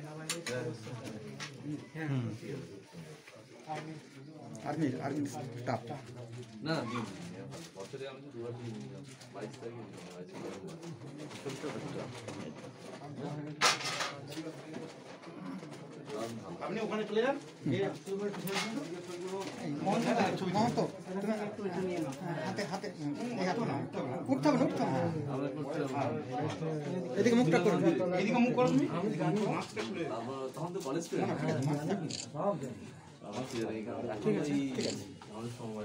army staff না বছরে আমি তো দুবার দিয়ে নিলাম 22 তারিখে আপনি ওখানে চলে যান হাতে হাতে উঠতে হবে এদিকে মুখটা করুন এদিকে মুখ করো তুমি তখন তো কলেজ আমার ঠিক আছে